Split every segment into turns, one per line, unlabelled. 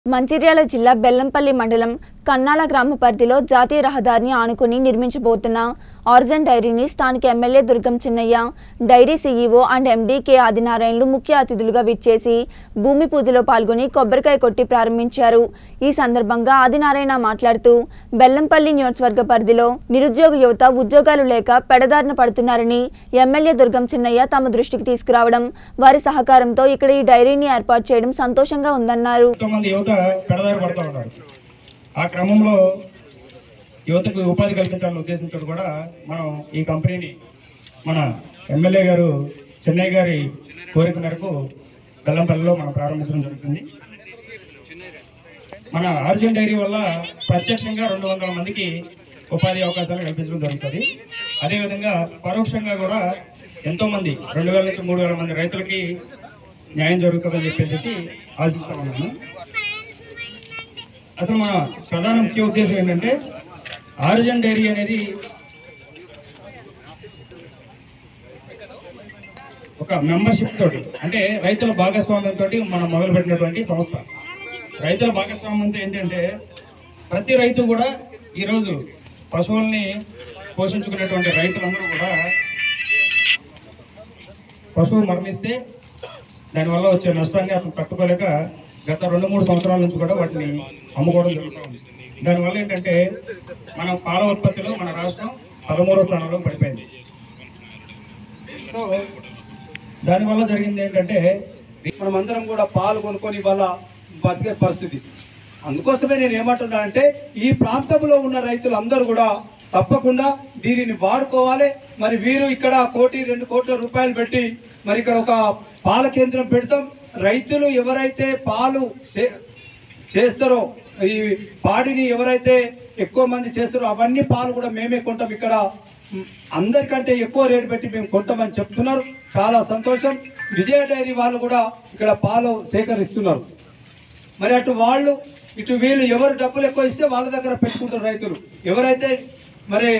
మంచిర్యాల జిల్లా బెల్లంపల్లి మండలం కన్నాల గ్రామ పరిధిలో జాతీయ రహదారిని ఆనుకుని నిర్మించబోతున్న ఆర్జన్ డైరీని స్థానిక MLA Durgam Chinnaiah, dairy CEO and MD K ఆదినారాయణలు ముఖ్య అతిథులుగా విచ్చేసి భూమి పూజలో పాల్గొని కొబ్బరికాయ కొట్టి ప్రారంభించారు. ఈ సందర్భంగా ఆదినారాయణ మాట్లాడుతూ బెల్లంపల్లి నియోజకవర్గ పరిధిలో నిరుద్యోగ యువత ఉద్యోగాలు లేక పెడదారిన పడుతున్నారని ఎమ్మెల్యే దుర్గం చిన్నయ్య తమ దృష్టికి తీసుకురావడం, వారి సహకారంతో ఇక్కడ ఈ డైరీని ఏర్పాటు చేయడం సంతోషంగా ఉందన్నారు.
ఆ క్రమంలో యువతకు ఉపాధి కల్పించాలనే ఉద్దేశంతో కూడా మనం ఈ కంపెనీని మన ఎమ్మెల్యే గారు చెన్నై గారి కోరిక మేరకు బెల్లంపల్లిలో మనం ప్రారంభించడం జరుగుతుంది. మన ఆర్జన్ డైరీ వల్ల ప్రత్యక్షంగా 200 మందికి ఉపాధి అవకాశాలు కల్పించడం జరుగుతుంది. అదేవిధంగా పరోక్షంగా కూడా ఎంతోమంది 2000 నుంచి 3000 మంది రైతులకి న్యాయం జరుగుతుందని చెప్పేసి ఆశిస్తా ఉన్నాను. అసలు మన ప్రధాన ముఖ్య ఉద్దేశం ఏంటంటే ఆర్జన్ డైరీ అనేది ఒక మెంబర్షిప్ తోటి, అంటే రైతుల భాగస్వామ్యంతో మనం మొదలుపెట్టినటువంటి సంస్థ. రైతుల భాగస్వామ్యంతో ఏంటంటే ప్రతి రైతు కూడా ఈరోజు పశువుల్ని పోషించుకునేటువంటి రైతులందరూ కూడా పశువు మరణిస్తే దానివల్ల వచ్చే నష్టాన్ని అతను తట్టుకోలేక గత 2-3 సంవత్సరాల నుంచి కూడా వాటిని అమ్ముకోవడం జరుగుతుంది. దానివల్ల ఏంటంటే మన పాల ఉత్పత్తిలో మన రాష్ట్రం 13వ స్థానంలో పడిపోయింది. సో దానివల్ల జరిగింది ఏంటంటే
మనమందరం కూడా పాలు కొనుక్కొని వాళ్ళ బతికే పరిస్థితి. అందుకోసమే నేను ఏమంటున్నానంటే ఈ ప్రాంతంలో ఉన్న రైతులందరూ కూడా తప్పకుండా దీనిని వాడుకోవాలి. మరి వీరు ఇక్కడ 1-2 కోట్ల రూపాయలు పెట్టి మరి ఇక్కడ ఒక పాల కేంద్రం పెడతాం. రైతులు ఎవరైతే పాలు చేస్తారో, ఈ పాడిని ఎవరైతే ఎక్కువ మంది చేస్తారో అవన్నీ పాలు కూడా మేమే కొంటాం. ఇక్కడ అందరికంటే ఎక్కువ రేటు పెట్టి మేము కొంటామని చెప్తున్నారు. చాలా సంతోషం. విజయ డైరీ వాళ్ళు కూడా ఇక్కడ పాలు సేకరిస్తున్నారు. మరి అటు వాళ్ళు ఇటు వీళ్ళు ఎవరు డబ్బులు ఎక్కువ ఇస్తే వాళ్ళ దగ్గర పెట్టుకుంటారు రైతులు. ఎవరైతే మరి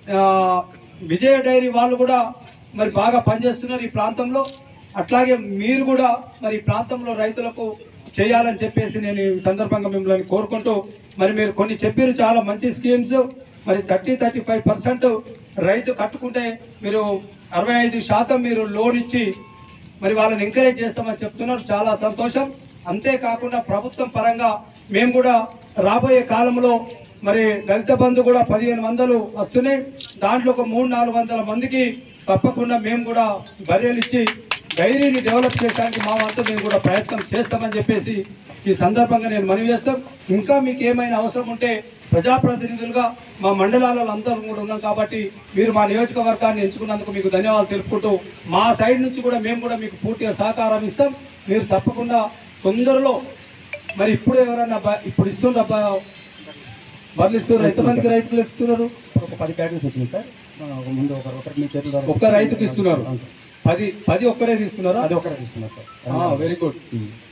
విజయ డైరీ వాళ్ళు కూడా మరి బాగా పనిచేస్తున్నారు ఈ ప్రాంతంలో. అట్లాగే మీరు కూడా మరి ఈ ప్రాంతంలో రైతులకు చేయాలని చెప్పేసి నేను ఈ సందర్భంగా మిమ్మల్ని కోరుకుంటూ, మరి మీరు కొన్ని చెప్పారు చాలా మంచి స్కీమ్స్. మరి 30-35% రైతు కట్టుకుంటే మీరు 65% మీరు లోన్ ఇచ్చి మరి వాళ్ళని ఎంకరేజ్ చేస్తామని చెప్తున్నారు. చాలా సంతోషం. అంతేకాకుండా ప్రభుత్వం పరంగా మేము కూడా రాబోయే కాలంలో మరి దళిత బంధు కూడా 1500 వస్తున్నాయి. దాంట్లో ఒక 300-400 మందికి తప్పకుండా మేము కూడా బర్రెలు ఇచ్చి డైరీని డెవలప్ చేయడానికి మా వంతు మేము కూడా ప్రయత్నం చేస్తామని చెప్పేసి ఈ సందర్భంగా నేను మనవి చేస్తాం. ఇంకా మీకు ఏమైనా అవసరం ఉంటే ప్రజాప్రతినిధులుగా మా మండలాలలో అందరూ కూడా ఉన్నాం కాబట్టి మీరు మా నియోజకవర్గాన్ని ఎంచుకున్నందుకు మీకు ధన్యవాదాలు తెలుపుకుంటూ, మా సైడ్ నుంచి కూడా మేము కూడా మీకు పూర్తిగా సహకారం ఇస్తాం. మీరు తప్పకుండా తొందరలో మరి ఇప్పుడు ఎవరన్నా ఇప్పుడు ఇస్తున్నారు బర్రెలు ఇస్తున్నారు. ఎంతమందికి రైతులు ఇస్తున్నారు?
ఒక 10 ప్యాకెట్స్ వచ్చింది సార్. ముందు ఒకరికి మీ చేతుల ద్వారా
ఒక్క రైతుకి ఇస్తున్నారు. 10 ఒక్కరే తీసుకున్నారు.
అది ఒకరే తీసుకున్నారు సార్.
Very good.